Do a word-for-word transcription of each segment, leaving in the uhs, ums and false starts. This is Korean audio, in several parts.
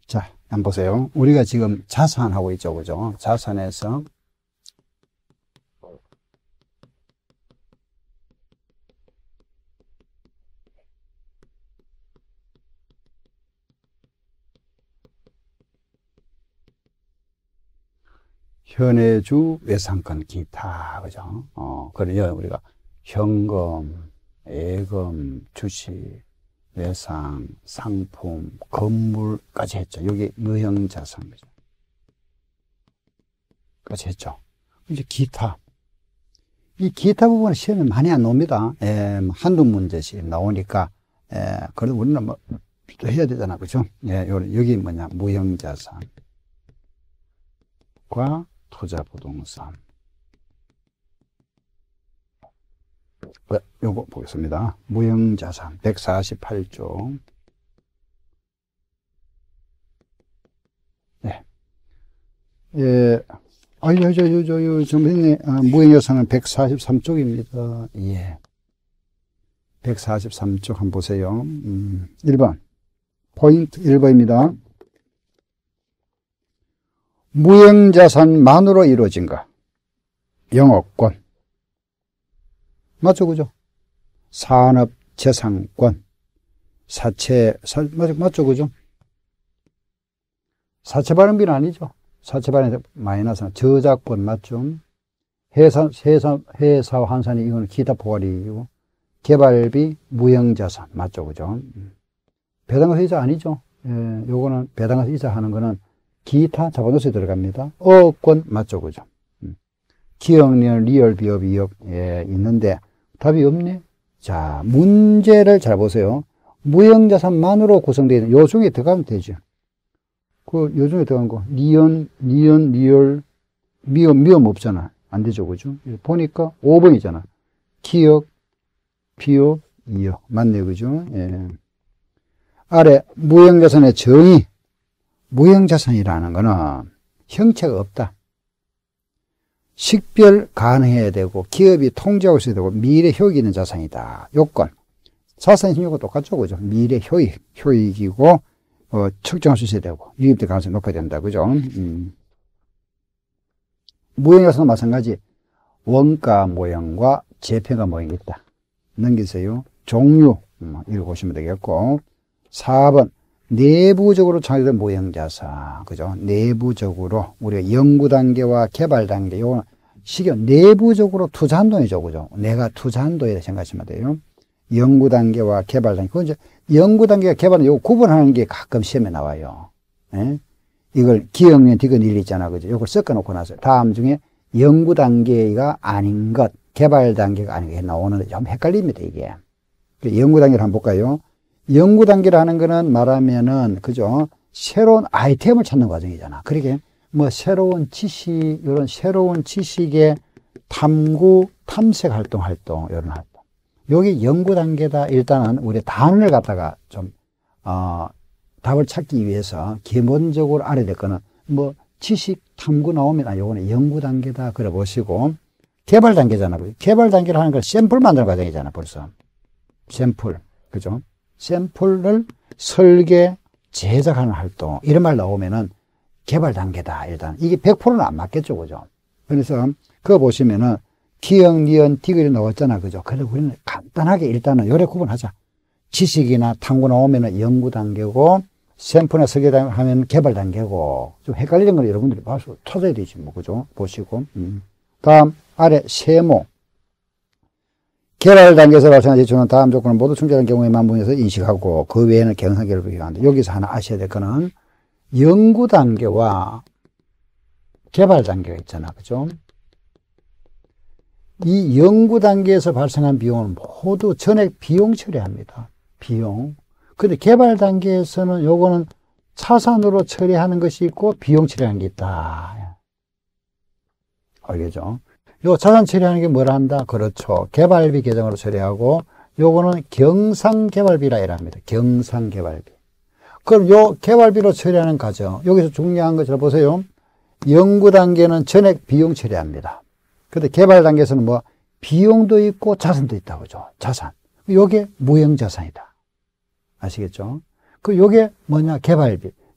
자, 한번 보세요. 우리가 지금 자산하고 있죠, 그죠? 자산에서 현해주, 외상권, 기타, 그죠? 어, 그래요. 우리가 현금, 예금, 주식, 외상, 상품, 건물까지 했죠. 여기 무형자산, 그죠? 까지 했죠. 이제 기타. 이 기타 부분은 시험에 많이 안 나옵니다. 에, 한두 문제씩 나오니까, 에, 그래도 우리는 뭐, 또 해야 되잖아. 그죠? 예, 여기 뭐냐, 무형자산. 과 투자부동산. 네, 요거 보겠습니다. 무형자산 백사십팔 조. 네. 예. 아유, 저, 저, 저, 저, 선생님, 아, 무형자산은 백사십삼 쪽입니다. 예. 백사십삼 쪽 한번 보세요. 음, 일 번. 포인트 일 번입니다. 무형자산만으로 이루어진 것. 영업권. 맞죠, 그죠? 산업재산권. 사채, 사, 맞죠, 그죠? 사채 발행비는 아니죠. 사채 발행 마이너스는 저작권 맞죠? 회사, 회사, 회사 환산이 이거는 기타 포괄이고, 개발비, 무형자산 맞죠, 그죠? 배당가세 이자 아니죠? 예, 요거는 배당가세 이자 하는 거는 기타 자본조세에 들어갑니다. 어업권 맞죠, 그죠? 기억리얼, 리얼 비업, 이억, 예, 있는데 답이 없네. 자, 문제를 잘 보세요. 무형자산만으로 구성되어 있는 요 중에 들어가면 되죠. 그, 요 중에 들어간 거. 리언, 리언, 리얼, 미업, 미업 없잖아. 안 되죠, 그죠? 보니까 오 번이잖아. 기억, 비업, 이억. 맞네, 그죠? 예. 아래, 무형자산의 정의. 무형자산이라는 거는 형체가 없다. 식별 가능해야 되고 기업이 통제하고 있어야 되고 미래 효익이 있는 자산이다. 요건. 자산 신용과 똑같죠, 그죠? 미래 효익, 효익이고 어, 측정할 수 있어야 되고 유입될 가능성이 높아야 된다, 그죠? 음. 무형자산은 마찬가지. 원가 모형과 재평가 모형이 있다. 넘기세요. 종류 음, 이거 보시면 되겠고. 사 번. 내부적으로 창조된 무형자산, 그죠? 내부적으로, 우리가 연구 단계와 개발 단계, 요거는 시경, 내부적으로 투자한 돈이죠, 그죠? 내가 투자한 돈이라 생각하시면 돼요. 연구 단계와 개발 단계. 그건 이제, 연구 단계와 개발 단계, 요거 구분하는 게 가끔 시험에 나와요. 예? 이걸 기억년, 디귿 일 있잖아, 그죠? 요걸 섞어 놓고 나서, 다음 중에 연구 단계가 아닌 것, 개발 단계가 아닌 게 나오는데 좀 헷갈립니다, 이게. 연구 단계를 한번 볼까요? 연구 단계라는 거는 말하면은, 그죠? 새로운 아이템을 찾는 과정이잖아. 그러게, 뭐, 새로운 지식, 이런 새로운 지식의 탐구, 탐색 활동, 활동, 이런 활동. 여기 연구 단계다. 일단은 우리 단어를 갖다가 좀, 어, 답을 찾기 위해서 기본적으로 알아야 될 거는, 뭐, 지식 탐구 나오면, 아, 요거는 연구 단계다. 그래 보시고, 개발 단계잖아. 개발 단계를 하는 건 샘플 만드는 과정이잖아, 벌써. 샘플. 그죠? 샘플을 설계, 제작하는 활동, 이런 말 나오면은 개발 단계다, 일단. 이게 백 퍼센트는 안 맞겠죠, 그죠? 그래서, 그거 보시면은, 기억, 니은, 디귿이 나왔잖아, 그죠? 그래서 우리는 간단하게 일단은 요래 구분하자. 지식이나 탐구 나오면은 연구 단계고, 샘플이나 설계 하면 개발 단계고, 좀 헷갈리는 걸 여러분들이 봐서 찾아야 되지, 뭐, 그죠? 보시고. 음. 다음, 아래, 세모. 개발 단계에서 발생한 지출은 다음 조건을 모두 충족한 경우에만 분에서 인식하고 그 외에는 경상결부를 비교한다. 여기서 하나 아셔야 될 거는 연구 단계와 개발 단계가 있잖아, 그죠? 이 연구 단계에서 발생한 비용은 모두 전액 비용 처리합니다. 비용. 근데 개발 단계에서는 요거는 차산으로 처리하는 것이 있고 비용 처리하는 게 있다. 알겠죠? 요 자산 처리하는 게 뭐라 한다? 그렇죠. 개발비 계정으로 처리하고, 요거는 경상개발비라 이랍니다. 경상개발비. 그럼 요 개발비로 처리하는 과정, 여기서 중요한 거 잘 보세요. 연구 단계는 전액 비용 처리합니다. 근데 개발 단계에서는 뭐, 비용도 있고 자산도 있다, 그죠? 자산. 요게 무형자산이다. 아시겠죠? 그 요게 뭐냐? 개발비.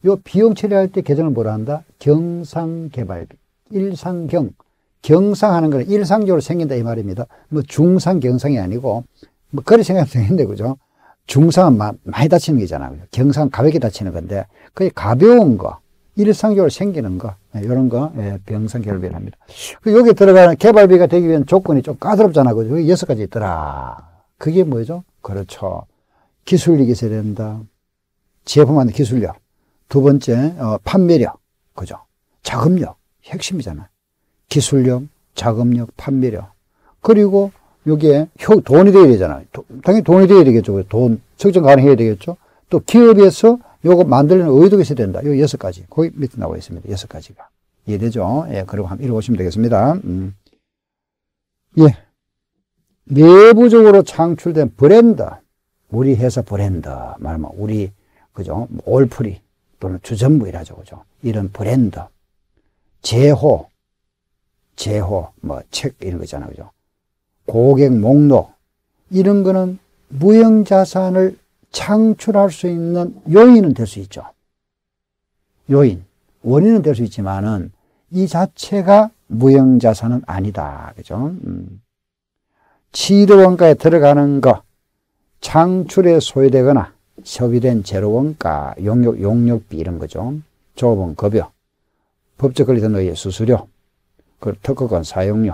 요 비용 처리할 때 계정을 뭐라 한다? 경상개발비. 일상경. 경상하는 거는 일상적으로 생긴다 이 말입니다. 뭐 중상, 경상이 아니고 뭐 그리 생각하면 되는데 그죠? 중상은 마, 많이 다치는 거잖아요. 경상은 가볍게 다치는 건데 그게 가벼운 거, 일상적으로 생기는 거 이런 거 예, 경상개발비를 합니다. 여기 들어가는 개발비가 되기 위한 조건이 좀 까다롭잖아. 그죠? 여기 여섯 가지 있더라. 그게 뭐죠? 그렇죠. 기술력이 있어야 된다. 제품하는 기술력. 두 번째 어, 판매력. 그죠? 자금력. 핵심이잖아요. 기술력, 자금력, 판매력. 그리고 여기에 효, 돈이 되어야 되잖아요. 도, 당연히 돈이 되어야 되겠죠. 돈 측정 가능해야 되겠죠. 또 기업에서 요거 만들려는 의도가 있어야 된다. 요 여섯 가지. 거기 밑에 나와 있습니다. 여섯 가지가. 이해되죠? 예, 그리고 한번 읽어보시면 되겠습니다. 음. 예. 내부적으로 창출된 브랜드. 우리 회사 브랜드. 말하면 우리, 그죠? 올프리 또는 주전부이라죠. 그죠? 이런 브랜드. 제호. 제호, 뭐, 책, 이런 거잖아요. 그죠? 고객 목록. 이런 거는 무형자산을 창출할 수 있는 요인은 될 수 있죠. 요인. 원인은 될 수 있지만은 이 자체가 무형자산은 아니다. 그죠? 음. 치료원가에 들어가는 거, 창출에 소요되거나 협의된 재료원가, 용역, 용역비 이런 거죠. 조합원 급여, 법적 권리된 의의 수수료, 그 특허권 사용료.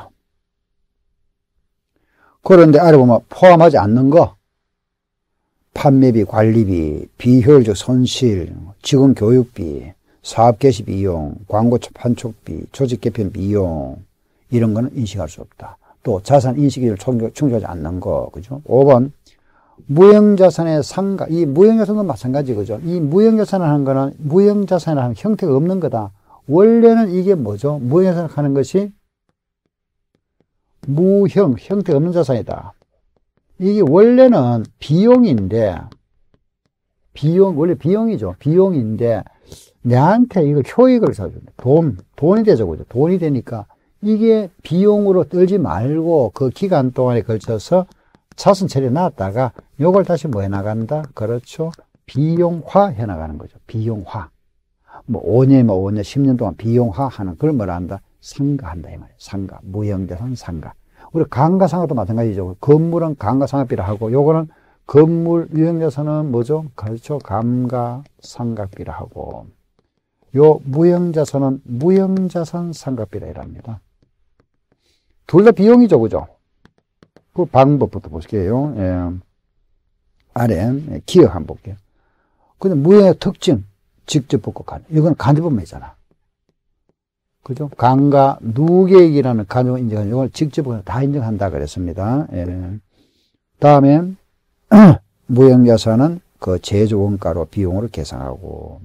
그런데 아래 보면 포함하지 않는 거, 판매비, 관리비, 비효율적 손실, 직원 교육비, 사업 개시 비용, 광고 판촉비, 조직 개편 비용 이런 거는 인식할 수 없다. 또 자산 인식을 충족하지 않는 거, 그죠? 오 번 무형자산의 상가. 이 무형자산도 마찬가지, 그죠? 이 무형자산을 하는 거는 무형자산이라는 형태가 없는 거다. 원래는 이게 뭐죠? 무형자산을 하는 것이 무형, 형태 없는 자산이다. 이게 원래는 비용인데, 비용, 원래 비용이죠. 비용인데, 내한테 이거 효익을 사준다. 돈, 돈이 되죠. 그죠? 돈이 되니까, 이게 비용으로 떨지 말고, 그 기간 동안에 걸쳐서 자산 처리해 놨다가, 요걸 다시 뭐 해 나간다? 그렇죠. 비용화 해 나가는 거죠. 비용화. 뭐, 오 년이면 오 년, 십 년 동안 비용화 하는, 그걸 뭐라 한다? 상가한다, 이 말이에요. 상가. 무형자산 상가. 우리 감가상각도 마찬가지죠. 건물은 감가상각비라 하고, 요거는 건물, 유형자산은 뭐죠? 그렇죠. 감가상각비라 하고, 요 무형자산은 무형자산 상각비라 이랍니다. 둘 다 비용이죠, 그죠? 그 방법부터 볼게요. 예. 아래, 기억 한번 볼게요. 근데 무형의 특징, 직접 복구하는. 이건 간접법이잖아. 그죠? 강가, 누계액이라는 간접 인정하는 이걸 직접 다 인정한다 그랬습니다. 예. 다음에, 무형자산은 그 제조 원가로 비용으로 계산하고,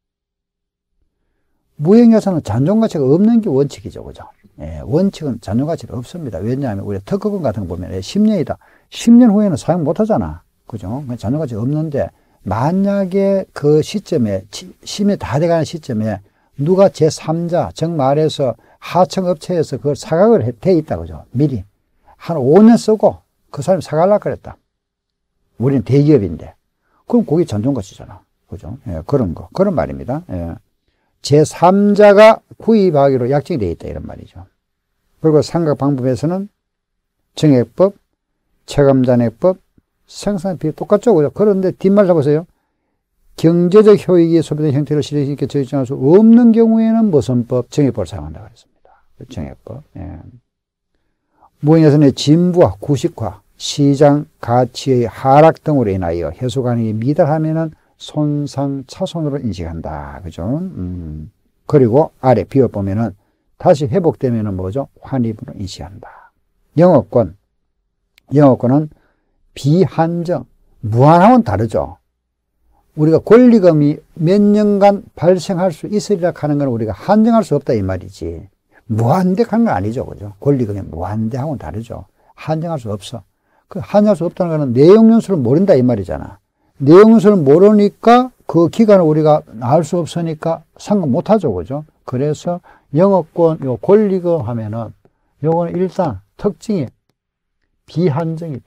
무형자산은 잔존가치가 없는 게 원칙이죠. 그죠? 예, 원칙은 잔존가치가 없습니다. 왜냐하면 우리 특허권 같은 거 보면 십 년이다. 십 년 후에는 사용 못 하잖아. 그죠? 잔존가치가 없는데, 만약에 그 시점에, 심이 다 돼가는 시점에 누가 제삼자, 즉 말해서 하청업체에서 그걸 사각을 돼 있다. 그죠? 미리. 한 오 년 쓰고 그 사람이 사가려고 그랬다. 우리는 대기업인데. 그럼 그게 잔존가치잖아. 그죠? 예, 그런 거. 그런 말입니다. 예. 제삼자가 구입하기로 약정이 되어 있다. 이런 말이죠. 그리고 상각 방법에서는 정액법, 체감잔액법, 생산비 똑같죠. 그죠? 그런데 뒷말 잡으세요. 경제적 효익이 소비된 형태로 실행시켜 적용할 수 없는 경우에는 무슨 법? 정액법을 사용한다고 했습니다. 정액법. 예. 무형자산의 진부와 구식화, 시장 가치의 하락 등으로 인하여 해소 가능이 미달하면은 손상 차손으로 인식한다. 그죠? 음. 그리고 아래 비어 보면은 다시 회복되면은 뭐죠? 환입으로 인식한다. 영업권. 영업권은 비한정, 무한하고는 다르죠. 우리가 권리금이 몇 년간 발생할 수 있으리라 하는 건 우리가 한정할 수 없다 이 말이지. 무한대하는 건 아니죠. 그죠? 권리금이 무한대하고는 다르죠. 한정할 수 없어. 그 한정할 수 없다는 거는 내용연수를 모른다 이 말이잖아. 내용연수를 모르니까 그 기간을 우리가 알 수 없으니까 상관 못 하죠. 그죠? 그래서 영업권, 요 권리금 하면은 요거는 일단 특징이 비한정이다.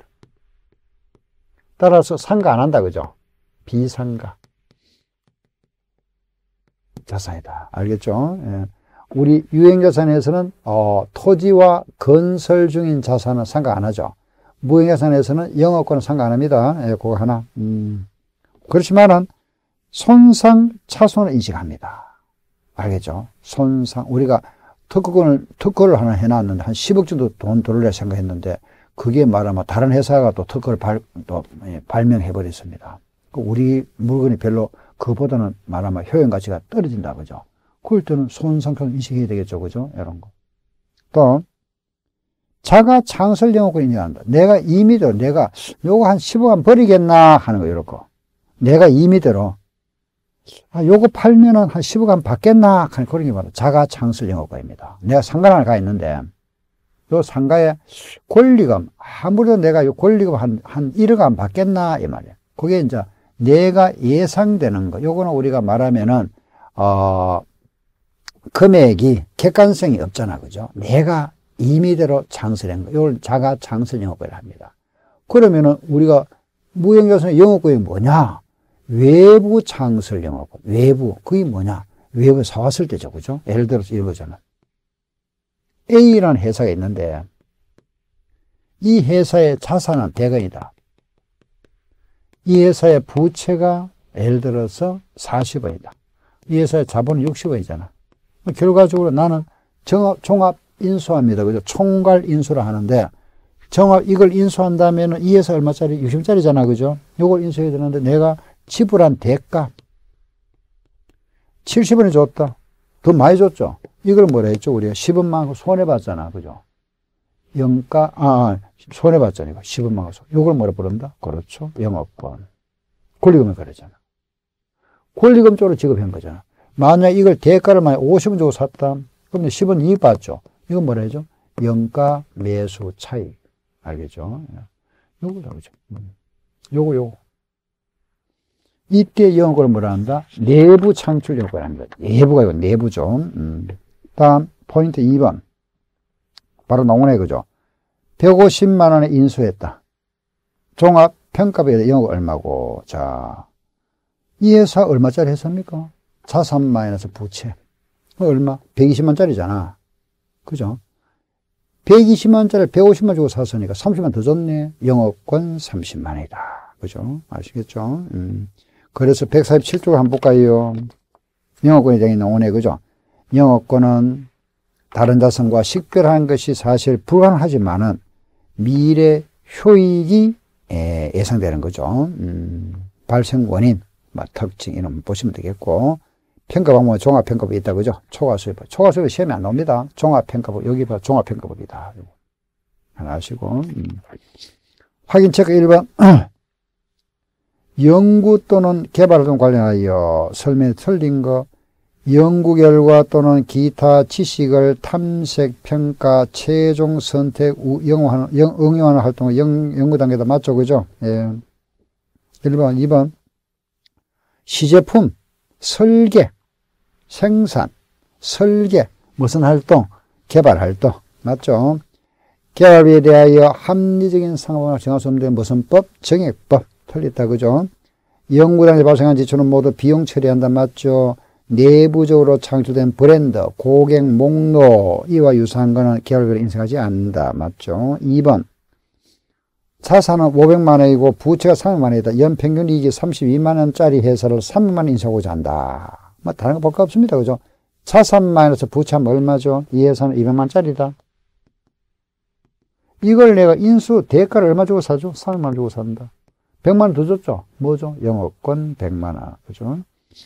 따라서 상가 안 한다. 그죠? 비상가. 자산이다. 알겠죠? 예. 우리 유형자산에서는 어, 토지와 건설 중인 자산은 상관 안 하죠. 무형자산에서는 영업권은 상관 안 합니다. 예, 그거 하나. 음. 그렇지만은 손상 차손을 인식합니다. 알겠죠? 손상. 우리가 특허권을, 특허를 하나 해놨는데 한 십억 정도 돈 들어올려 생각했는데 그게 말하면 다른 회사가 또 특허를 발, 또 예, 발명해버렸습니다. 우리 물건이 별로 그보다는 말하면 효용 가치가 떨어진다. 그죠? 그럴 때는 손상차손 인식해야 되겠죠. 그죠? 이런 거. 또, 자가 창설 영업권을 인정한다. 내가 임의대로, 내가 요거 한 십억 원 버리겠나 하는 거, 이런 거. 내가 임의대로, 아, 요거 팔면은 한 십억 원 받겠나 하는 그런 게 바로 자가 창설 영업권입니다. 내가 상가를 가 있는데, 요 상가에 권리금, 아무래도 내가 요 권리금 한, 한 일억 원 받겠나, 이 말이에요. 그게 이제 내가 예상되는 거. 요거는 우리가 말하면은, 어, 금액이 객관성이 없잖아. 그죠? 내가 임의대로 창설한 거. 이걸 자가 창설 영업권이라 합니다. 그러면은 우리가 무형자산의 영업권이 뭐냐? 외부 창설 영업권. 외부. 그게 뭐냐? 외부 사왔을 때죠. 그죠? 예를 들어서 이거잖아. A라는 회사가 있는데 이 회사의 자산은 백 원이다. 이 회사의 부채가 예를 들어서 사십 원이다. 이 회사의 자본은 육십 원이잖아. 결과적으로 나는 정합, 종합 인수합니다. 그죠? 총괄 인수를 하는데, 정합, 이걸 인수한다면 이 회사 얼마짜리? 육십 원짜리잖아. 그죠? 이걸 인수해야 되는데, 내가 지불한 대가, 칠십 원이 줬다. 더 많이 줬죠? 이걸 뭐라 했죠? 우리가 십 원만 손해봤잖아. 그죠? 영가, 아, 손해봤잖아. 이거 십 원만 손. 이걸 뭐라 부른다? 그렇죠. 영업권. 권리금을 그러잖아. 권리금 쪽으로 지급한 거잖아. 만약 이걸 대가를 만약 오십 원 주고 샀다. 그럼 십 원 이익 받죠. 이건 뭐라 하죠? 영가 매수 차익. 알겠죠? 요거죠. 그죠? 요거, 요거. 이때 영업권을 뭐라 한다? 내부 창출 영업권을 합니다. 내부가 이거 내부죠. 음. 다음, 포인트 이 번. 바로 나오네. 그죠? 백오십만 원에 인수했다. 종합 평가비에 영업 얼마고. 자, 이 회사 얼마짜리 회사입니까? 자산 마이너스 부채. 얼마? 백이십만 원짜리잖아. 그죠? 백이십만 원짜리 백오십만 주고 샀으니까 삼십만 더 줬네. 영업권 삼십만 원이다. 그죠? 아시겠죠? 음. 그래서 백사십칠 쪽을 한번 볼까요? 영업권이 되게 나오네. 그죠? 영업권은 다른 자산과 식별하는 것이 사실 불가능하지만은 미래 효익이 예상되는 거죠. 음. 발생 원인, 특징, 이런 거 보시면 되겠고. 평가방법은 종합평가법이 있다. 그죠? 초과수입. 초과수입 시험에 안 나옵니다. 종합평가법. 여기 봐. 종합평가법이다. 하나 아시고. 음. 확인 체크 일 번. 연구 또는 개발 등 관련하여 설명이 틀린 거. 연구 결과 또는 기타 지식을 탐색, 평가, 최종 선택, 응용하는, 응용하는 활동을 연, 연구 단계다. 맞죠? 그죠? 예. 일 번, 이 번. 시제품, 설계, 생산, 설계, 무슨 활동? 개발 활동. 맞죠? 개발비에 대하여 합리적인 상황을 정할 수 없는 무슨 법? 정액법. 틀렸다. 그죠? 연구단에서 발생한 지출은 모두 비용 처리한다. 맞죠? 내부적으로 창출된 브랜드, 고객 목록, 이와 유사한 거는 개발비를 인정하지 않는다. 맞죠? 이 번. 자산은 오백만 원이고 부채가 삼백만 원이다. 연평균 이익이 삼십이만 원짜리 회사를 삼백만 원 인수하고자 한다. 뭐 다른 거 볼 거 없습니다. 그죠? 자산 마이너스 부채하면 얼마죠? 이 회사는 이백만 원짜리다. 이걸 내가 인수 대가를 얼마 주고 사죠? 삼백만 원 주고 산다. 백만 원 더 줬죠? 뭐죠? 영업권 백만 원. 그죠?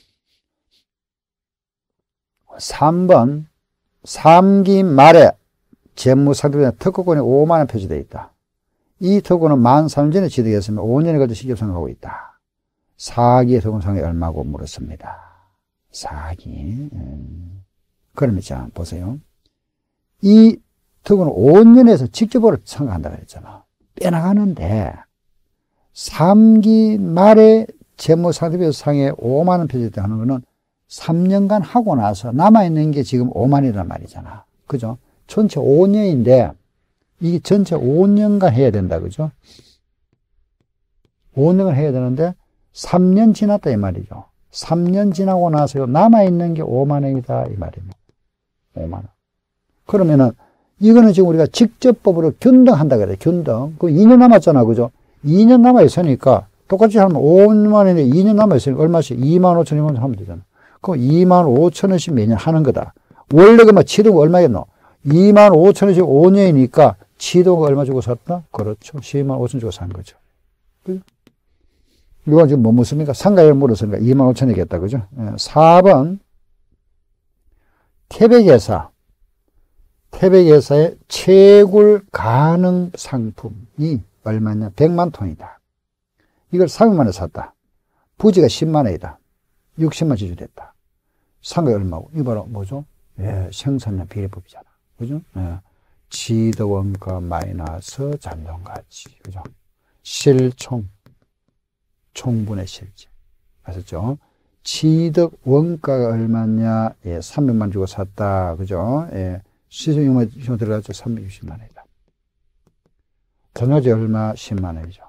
삼 번. 삼 기 말에 재무상태에 특허권이 오만 원 표시되어 있다. 이 특허는 만 삼 년 전에 취득했으면 오 년에 걸쳐 시급상각하고 있다. 사 기의 특허상이 얼마고 물었습니다. 사 기. 음. 그러면 자, 보세요. 이 특허는 오 년에서 직접으로 상각한다고 했잖아. 빼나가는데, 삼 기 말에 재무상태표상에 오만 원 표시되어 하는 거는 삼 년간 하고 나서 남아있는 게 지금 오만 원이란 말이잖아. 그죠? 전체 오 년인데, 이게 전체 오 년간 해야 된다. 그죠? 오 년간 해야 되는데, 삼 년 지났다. 이 말이죠. 삼 년 지나고 나서 남아있는 게 오만 원이다. 이 말입니다. 오만 원. 그러면은, 이거는 지금 우리가 직접법으로 균등한다 그래요. 균등. 그 이 년 남았잖아. 그죠? 이 년 남아있으니까, 똑같이 하면 오만 원인데 이 년 남아있으니까 얼마씩? 이만 오천 원이면 하면 되잖아. 그럼 이만 오천 원씩 매년 하는 거다. 원래 그만 치도가 얼마겠노? 이만 오천 원씩 오 년이니까 치도가 얼마 주고 샀다? 그렇죠. 십이만 오천 주고 산 거죠. 그죠? 이거 지금 뭐 묻습니까? 상가액을 물었으니까 이만 오천 원이겠다. 그죠? 사 번. 태백회사. 태백회사의 채굴 가능 상품이 얼마냐? 백만 톤이다. 이걸 삼백만 원에 샀다. 부지가 십만 원이다. 육십만 지출했다. 상가액 얼마고? 이거 바로 뭐죠? 예, 생산량 비례법이잖아. 그죠? 예. 지득 원가 마이너스 잔존가치. 그죠? 실총. 총분의 실제. 아셨죠? 지득 원가가 얼마냐? 예, 삼백만 주고 샀다. 그죠? 예. 시중용어 들어가죠. 삼백육십만 원이다. 전화제 얼마? 십만 원이죠.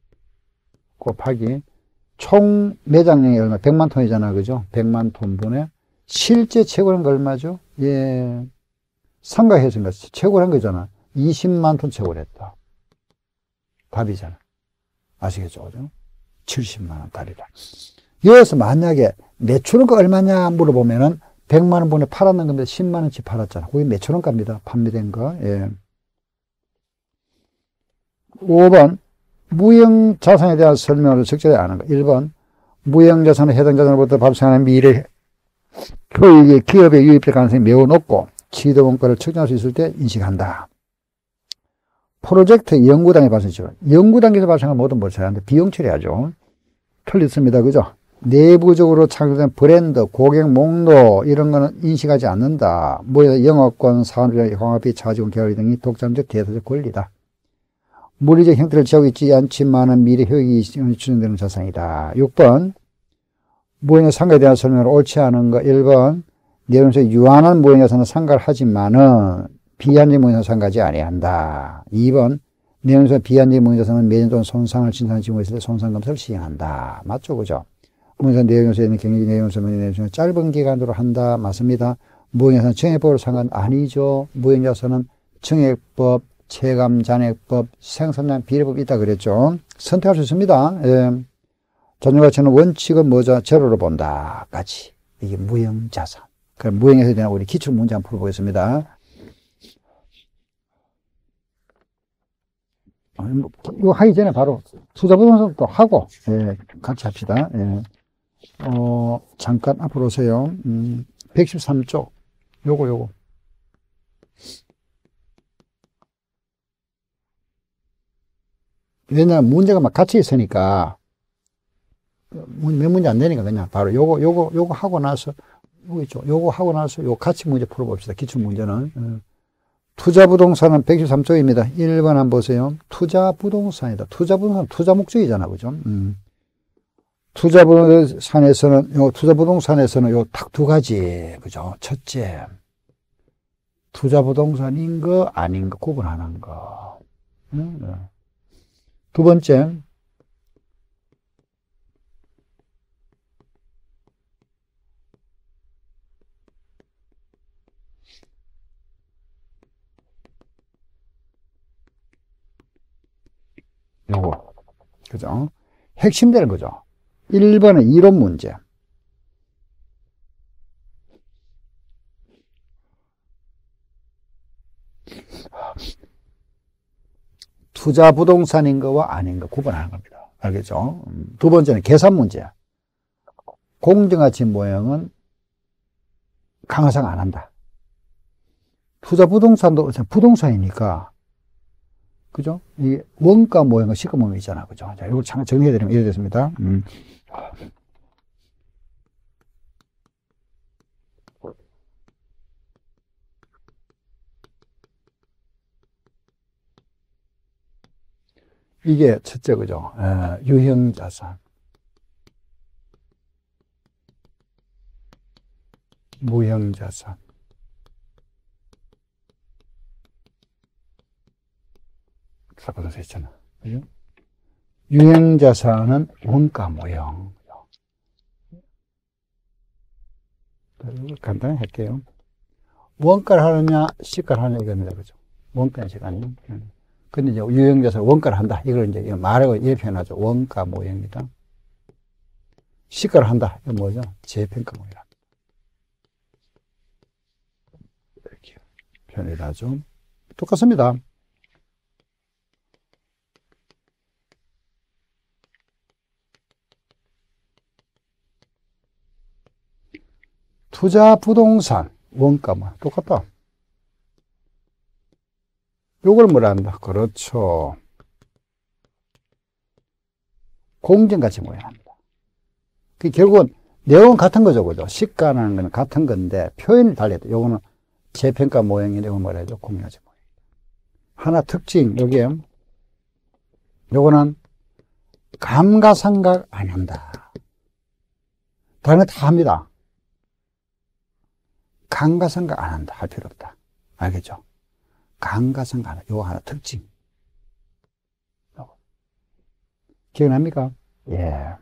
곱하기 총 매장량이 얼마? 백만 톤이잖아. 그죠? 백만 톤분에 실제 채굴한 거 얼마죠? 예. 상가해서인가 채굴한 거잖아. 이십만 톤 채굴했다. 답이잖아. 아시겠죠? 그죠? 칠십만 원 답이다. 여기서 만약에 매출원가 얼마냐 물어보면은 백만 원분에 팔았는 건데 십만 원치 팔았잖아. 그게 매출원가입니다. 판매된 거. 예. 오 번. 무형자산에 대한 설명을 적절히 아는 거. 일 번. 무형자산은 해당 자산으로부터 발생하는 미래 효익이 기업에 유입될 가능성이 매우 높고 지도 원가를 측정할 수 있을 때 인식한다. 프로젝트 연구단계 발생시죠. 연구단계에서 발생한 모든 뭘 처리하는데 비용 처리하죠. 틀렸습니다. 그죠? 내부적으로 창조된 브랜드, 고객 목록 이런 거는 인식하지 않는다. 뭐 영업권, 사업비, 광업비, 차지원, 계열 등이 독점적 대사적 권리다. 물리적 형태를 취하고 있지 않지만은 미래 효익이 추정되는 자산이다. 육 번. 무형의 상가에 대한 설명을 옳지 않은 거. 일 번. 내용에서 유한한 무형자산은 상가를 하지만은 비한지 무형자산 상가지 아니한다. 이 번. 내용에서 비한지 무형자산은 매년 동안 손상을 진단하는 징후가 있을 때 손상검사를 시행한다. 맞죠? 그죠? 무형자산 내용에서 있는 경기 내용에서 내용에서 짧은 기간으로 한다. 맞습니다. 무형자산 증액법으로 상관 아니죠. 무형자산은 증액법, 체감 잔액법, 생산량 비례법이 있다 그랬죠. 선택할 수 있습니다. 예. 잔존가치는 원칙은 뭐죠? 제로로 본다. 까지. 이게 무형자산. 그럼 무형에서 대한 우리 기출 문제 한번 풀어보겠습니다. 이거 하기 전에 바로 투자부동산도 하고, 예, 같이 합시다. 예. 어, 잠깐 앞으로 오세요. 음, 백십삼 쪽. 요거, 요거. 왜냐면 문제가 막 같이 있으니까, 몇 문제 안 되니까 그냥 바로 요거, 요거, 요거 하고 나서, 요거 있죠. 요거 하고 나서 요 같이 문제 풀어봅시다. 기출 문제는. 투자부동산은 백십삼 쪽입니다. 일 번 한번 보세요. 투자부동산이다. 투자부동산, 투자 목적이잖아. 그죠? 음. 투자부동산에서는, 요, 투자부동산에서는 요 딱 두 가지. 그죠? 첫째. 투자부동산인 거, 아닌 거, 구분하는 거. 음. 두 번째. 요거. 그죠? 핵심되는 거죠. 일 번은 이론 문제. 투자 부동산인 거와 아닌 거 구분하는 겁니다. 알겠죠? 두 번째는 계산 문제. 공정가치 모형은 강화상 안 한다. 투자 부동산도 부동산이니까, 그죠? 이 원가 모형과 시가 모형이 있잖아. 그죠? 자, 이걸 잠깐 정리해드리면 이래 됐습니다. 음. 이게 첫째, 그죠? 에, 유형자산. 무형자산. 사고서 했잖아. 그죠? 유형자산은 원가 모형. 간단히 할게요. 원가를 하느냐, 시가를 하느냐, 이겁니다. 그죠? 원가는 시간이. 근데 이제 유형자서 원가를 한다. 이걸 이제 말하고 이렇게 표현하죠. 원가 모형이다. 시가를 한다. 이건 뭐죠? 재평가 모형이다. 이렇게 표현을 하죠. 똑같습니다. 투자 부동산 원가 뭐 똑같다. 요걸 뭐라 한다? 그렇죠. 공정가치 모양합니다. 그 결국은 내용은 같은 거죠, 그죠? 시가라는 건 같은 건데 표현이 달라요. 요거는 재평가 모형인데 이거 뭐라 해죠? 공정가치 모형. 하나 특징 여기에 요거는 감가상각 안 한다. 다른 거 다 합니다. 감가상각 안 한다. 할 필요 없다. 알겠죠? 감가상각 안 한다. 요거 하나 특징. 요거. 기억납니까? 예.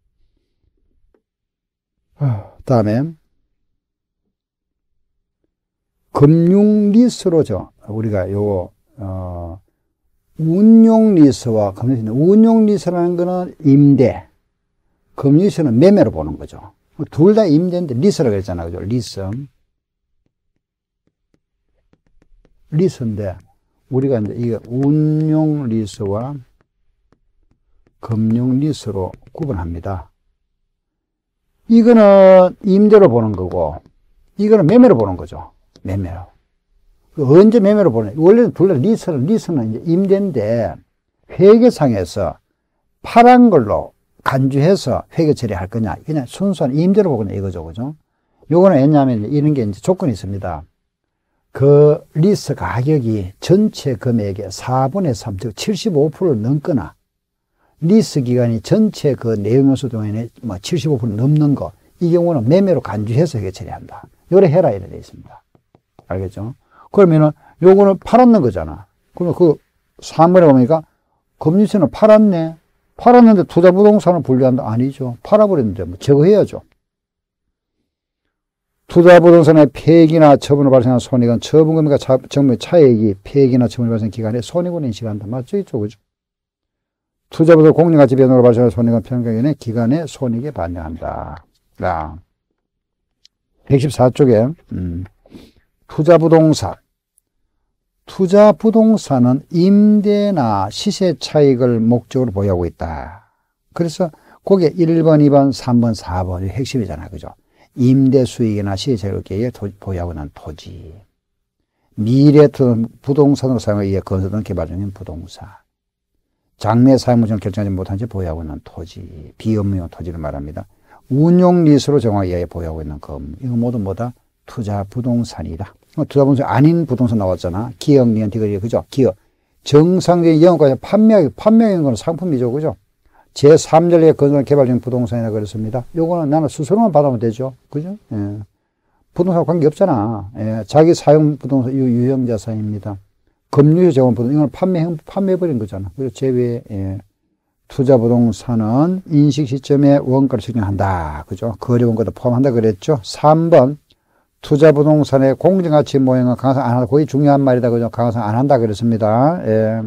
어, 다음에 금융리스로죠. 우리가 요거 어, 운용리스와 금융리스. 운용리스라는 거는 임대, 금융리스는 매매로 보는 거죠. 둘 다 임대인데 리스라고 그랬잖아요. 그죠? 리스. 리스인데 우리가 이제 이게 운용 리스와 금융 리스로 구분합니다. 이거는 임대로 보는 거고 이거는 매매로 보는 거죠. 매매로. 언제 매매로 보는? 원래는 둘 다 리스는 리스는 이제 임대인데 회계상에서 팔한 걸로 간주해서 회계 처리할 거냐? 그냥 순수한 임대로 보거나 이거죠, 그죠? 요거는 왜냐하면 이런 게 이제 조건이 있습니다. 그 리스 가격이 전체 금액의 사분의 삼, 즉 칠십오 퍼센트를 넘거나 리스 기간이 전체 그 내용 요소 동안에 뭐 칠십오 퍼센트 넘는 거, 이 경우는 매매로 간주해서 회계 처리한다. 요래 해라 이래 돼 있습니다. 알겠죠? 그러면은 요거는 팔았는 거잖아. 그러면 그 사물에 보니까 금융시는 팔았네. 팔았는데 투자부동산을 분류한다? 아니죠. 팔아버렸는데 뭐 제거해야죠. 투자부동산의 폐기나 처분으로 발생한 손해가 처분금액과 정부의 차액이 폐기나 처분으로 발생한 기간에 손해군을 인식한다. 맞죠? 있죠? 그죠? 투자부동산 공정가치 변동으로 발생한 손해가 평가기간에 기간에 손익에 반영한다. 자, 백십사 쪽에 음, 투자부동산. 투자부동산은 임대나 시세 차익을 목적으로 보유하고 있다. 그래서 거기에 일 번, 이 번, 삼 번, 사 번이 핵심이잖아요. 그죠? 임대 수익이나 시세 차익에 보유하고 있는 토지. 미래 부동산으로 사용하기 위해 건설된 개발 중인 부동산. 장래 사용물을 결정하지 못한 채 보유하고 있는 토지. 비업무용 토지를 말합니다. 운용 리스로 정하기 위해 보유하고 있는 금. 이거 모두 뭐다? 투자 부동산이다. 투자 부동산 아닌 부동산 나왔잖아. 기업, 니은, 디귿, 그죠? 기업. 정상적인 영업과에 판매하기, 판매하는 건 상품이죠. 그죠? 제삼 전례 건설 개발 중인 부동산이라 그랬습니다. 요거는 나는 수수료만 받으면 되죠. 그죠? 예. 부동산 관계 없잖아. 예. 자기 사용 부동산, 유형 자산입니다. 금융에서 제공 부동산, 이건 판매, 판매해버린 거잖아. 그죠? 제외, 예. 투자 부동산은 인식 시점에 원가를 측정한다. 그죠? 거래 원가도 포함한다 그랬죠? 삼 번. 투자 부동산의 공정가치 모형은 강화상 안 한다. 거의 중요한 말이다. 그죠? 강화상 안 한다 그랬습니다. 예.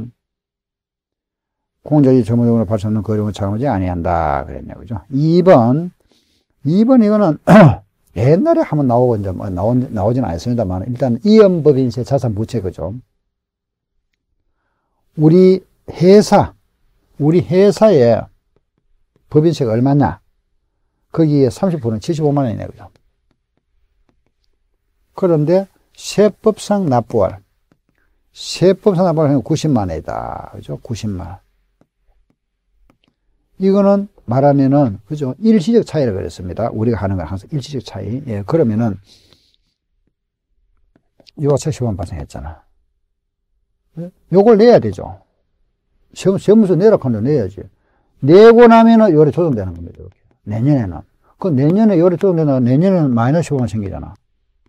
공정이 전문적으로 발생하는 거래원을 작용하지 아니한다. 그랬네요. 그죠? 이 번. 이 번 이거는 옛날에 한번 나오고 이제 뭐 나온, 나오진 않았습니다만 일단 이연법인세 자산 부채 그죠? 우리 회사, 우리 회사의 법인세가 얼마냐? 거기에 삼십 퍼센트는 칠십오만 원이네요. 그죠? 그런데 세법상 납부할, 세법상 납부할 구십만 원이다. 그죠? 구십만 원. 이거는 말하면은, 그죠? 일시적 차이라고 그랬습니다. 우리가 하는 건 항상 일시적 차이. 예, 그러면은, 이거 칠십만 원 발생했잖아. 요걸 내야 되죠. 세무서 내라 하면 내야지. 내고 나면은 요래 조정되는 겁니다. 이렇게. 내년에는. 그 내년에 요래 조정되나 내년에는 마이너스 십오만 원 생기잖아.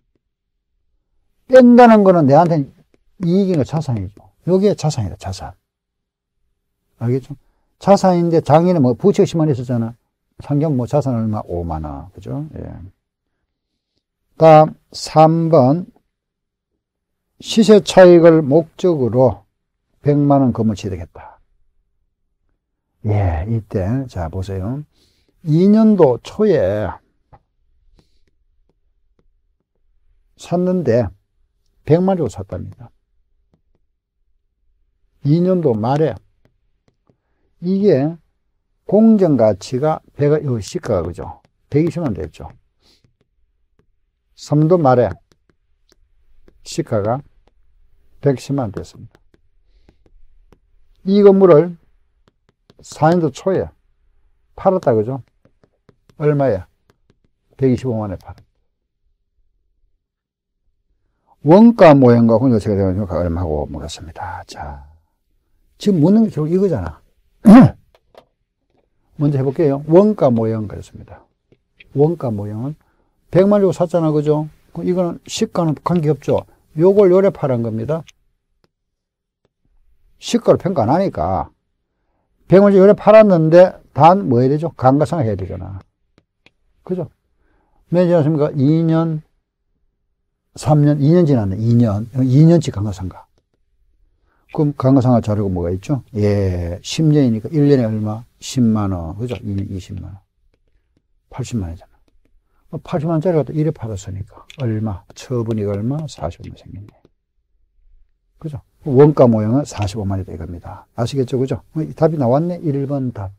뺀다는 거는 내한테는 이익인가 자산이죠. 여기에 자산이다, 자산. 알겠죠? 자산인데 작년에 뭐 부채가 십만 원 있었잖아. 상경 뭐 자산 얼마? 오만 원. 그죠? 예. 다음 삼 번 시세 차익을 목적으로 백만 원 건물 취득했다. 예, 이때 자 보세요. 이 년도 초에 샀는데 백만 원 주고 샀답니다. 이 년도 말에 이게 공정가치가 백억, 여기 시가가 그죠? 백이십만 원 됐죠. 삼 년도 말에 시가가 백십만 원 됐습니다. 이 건물을 사 년도 초에 팔았다 그죠? 얼마에? 백이십오만 원에 팔았다. 원가 모형과 공정가치가 되면 얼마고 물었습니다. 자, 지금 묻는 게 결국 이거잖아. 먼저 해볼게요. 원가 모형 그랬습니다. 원가 모형은 백만 주고 샀잖아, 그죠? 이거는 시가는 관계없죠. 요걸 요래 팔은 겁니다. 시가로 평가 안 하니까. 백만 주고 요래 팔았는데, 단 뭐 해야 되죠? 감가상각 해야 되잖아. 그죠? 몇 년 지났습니까? 이 년, 삼 년, 이 년 지났네. 이 년. 이 년치 감가상각. 그럼 감가상각 자료가 뭐가 있죠? 예, 십 년이니까 일 년에 얼마? 십만 원. 그죠? 이 년 이십만 원. 팔십만 원이잖아. 팔십만 원짜리 갖다 일에 팔았으니까. 얼마? 처분이가 얼마? 사십오만 원 생겼네. 그죠? 원가 모형은 사십오만 원이다 이겁니다. 아시겠죠? 그죠? 답이 나왔네. 일 번 답.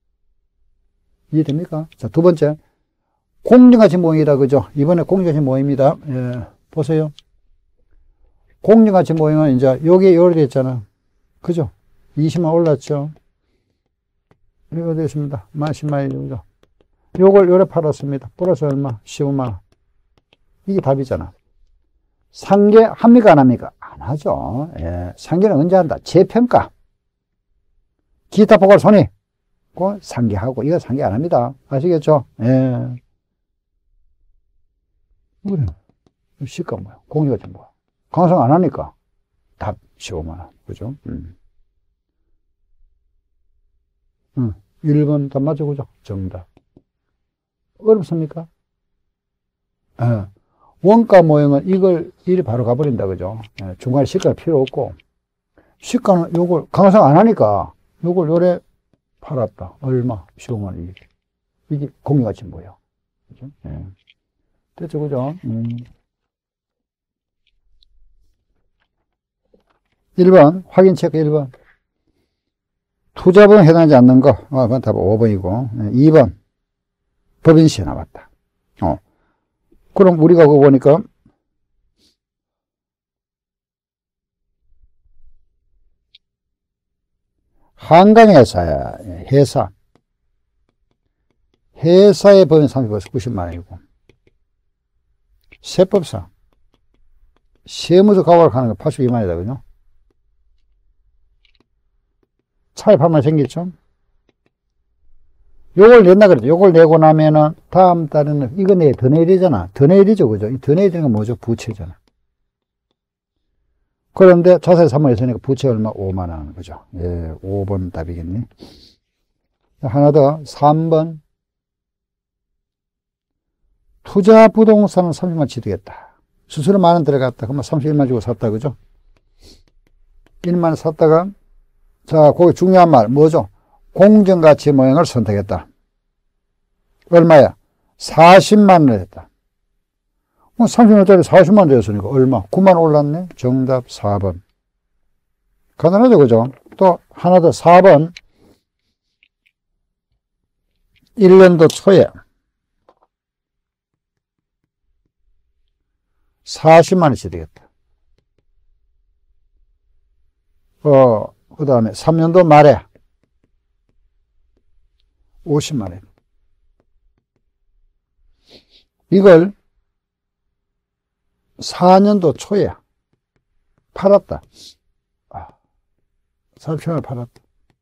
이해됩니까? 자, 두 번째. 공정가치 모형이다. 그죠? 이번에 공정가치 모형입니다. 예, 보세요. 공정가치 모형은 이제 여기에 요래 됐잖아. 그죠? 이십만 원 올랐죠? 이거 됐습니다. 만 십만 원이죠. 요걸 요래 팔았습니다. 플러스 얼마? 십오만 원. 이게 답이잖아. 상계 합니까? 안 합니까? 안 하죠. 예. 상계는 언제 한다? 재평가. 기타 포괄 손익. 그거 상계하고, 이거 상계 안 합니다. 아시겠죠? 예. 그래. 시가 뭐야? 공유가 뭐야? 강상 안 하니까. 답 십오만 원. 그죠? 음. 음. 일 번 답 맞죠? 그죠? 정답. 어렵습니까? 예. 원가 모형은 이걸, 이리 바로 가버린다. 그죠? 예. 중간에 시가 필요 없고. 시가는 요걸 강상 안 하니까 요걸 요래 팔았다. 얼마? 십오만 원. 이게, 이게 공유가치 뭐예요? 그죠? 예. 됐죠? 그죠? 음. 일 번, 확인 체크 일 번. 투자보험 해당하지 않는 거. 아, 그건 답 오 번이고. 이 번. 법인세 나왔다. 어. 그럼 우리가 그거 보니까, 한강회사야, 회사. 회사의 법인 상표가 구십만 원이고. 세법상. 세무서 가고를 하는 거 팔십이만 원이다, 그죠? 차에 팔만 원 생겼죠? 요걸 냈나 그랬죠? 요걸 내고 나면은 다음 달에는 이거 내 더 내야 되잖아. 더 내야 되죠, 그죠? 이 더 내야 되는 건 뭐죠? 부채잖아. 그런데 자산이 삼만 원 있으니까 부채 얼마? 오만 원, 그죠? 예, 오 번 답이겠네. 하나 더, 삼 번. 투자 부동산은 삼십만 원 취득했다. 수수료 만 원 들어갔다. 그러면 삼십일만 원 주고 샀다, 그죠? 일만 원 샀다가, 자, 거기 중요한 말, 뭐죠? 공정가치 모형을 선택했다. 얼마야? 사십만 원을 했다. 삼십만 원짜리 사십만 원 되었으니까 얼마? 구만 원 올랐네? 정답 사 번. 간단하죠, 그죠? 또 하나 더 사 번. 일 년도 초에 사십만 원씩 되겠다. 어, 그 다음에 삼 년도 말에 오십만 원. 이걸 사 년도 초에 팔았다. 아, 사십만 원 팔았다.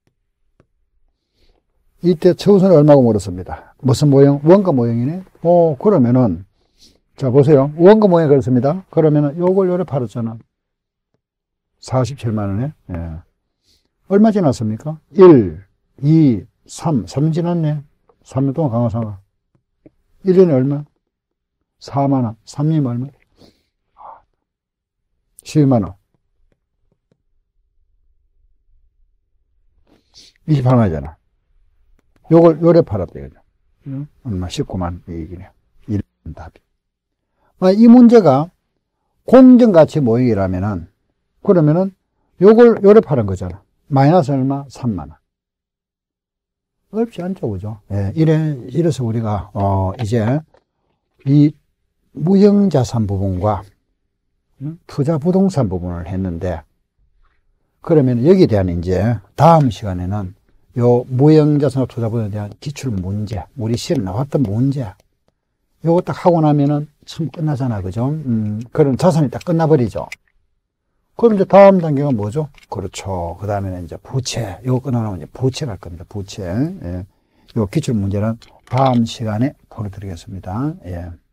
이때 최우선이 얼마고 물었습니다. 무슨 모형? 원가 모형이네? 오, 그러면은, 자, 보세요. 원가 모형이 그렇습니다. 그러면은 요걸 요래 팔았잖아. 사십칠만 원에. 예. 얼마 지났습니까? 일, 이, 삼, 삼 년 지났네. 삼 년 동안 강화상각. 일 년에 얼마? 사만 원. 삼 년이면 얼마? 십이만 원. 이십팔만 원이잖아. 요걸 요래 팔았다 이거죠. 응? 얼마? 십구만 이익이네요. 이런 답이. 이 문제가 공정가치 모형이라면은, 그러면은 요걸 요래 파는 거잖아. 마이너스 얼마? 삼만 원. 어렵지 않죠, 그죠? 예, 이래, 이래서 우리가, 어, 이제, 이 무형자산 부분과 투자 부동산 부분을 했는데, 그러면 여기에 대한 이제, 다음 시간에는 요 무형자산 투자 부동산에 대한 기출 문제, 우리 시험에 나왔던 문제, 요거 딱 하고 나면은 참 끝나잖아, 그죠? 음, 그런 자산이 딱 끝나버리죠. 그럼 이제 다음 단계가 뭐죠? 그렇죠. 그 다음에는 이제 부채. 이거 끝나면 이제 부채 갈 겁니다. 부채. 예. 요 기출 문제는 다음 시간에 보여드리겠습니다. 예.